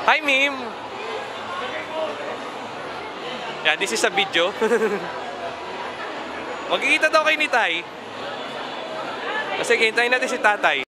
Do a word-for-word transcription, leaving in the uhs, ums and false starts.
Hi, Mim! Yeah, this is a video. Magkikita daw kayo ni Tay. Kasi hintayin natin si Tatay.